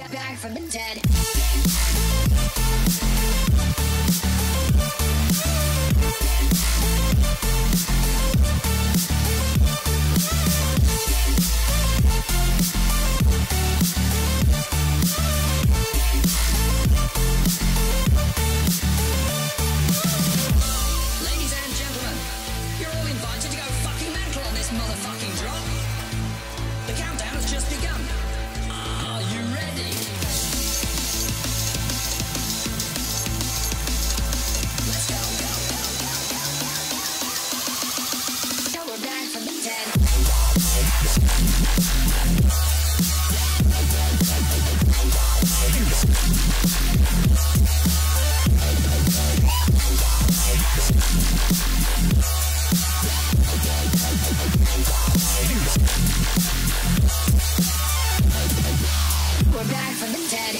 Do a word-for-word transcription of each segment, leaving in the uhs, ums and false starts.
back from the dead. Ladies and gentlemen, you're all invited to go fucking mental on this motherfucking drop. The countdown has just begun. Are you ready? Let's go, go, go, go, go. So we're back from the dead. We're back from the dead.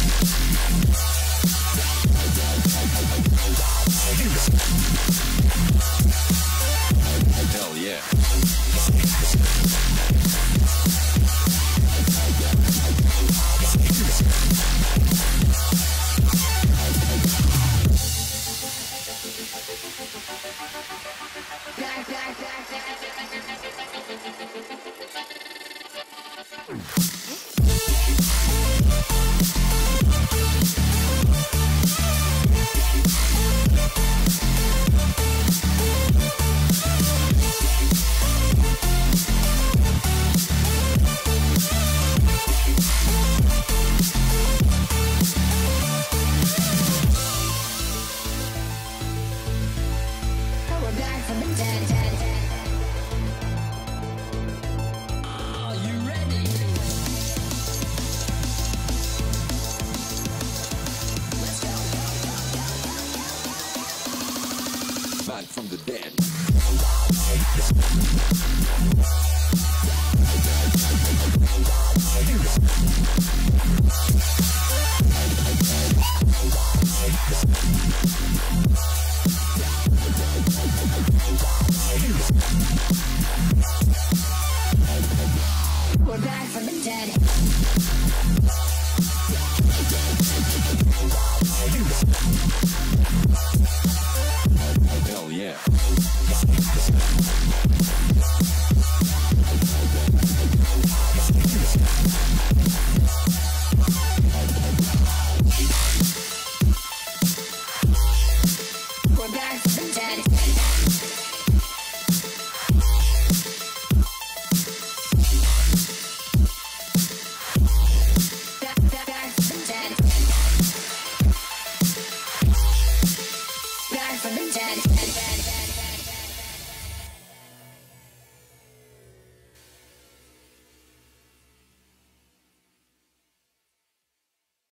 Hell yeah. Back, back, back, back. We're back from the dead, dead, dead. Are you ready? Let's go, go, go, go, go. Back from the dead. We're back from the dead. Hell yeah. We're back from the dead. Back, back, back from the dead. Back from the dead.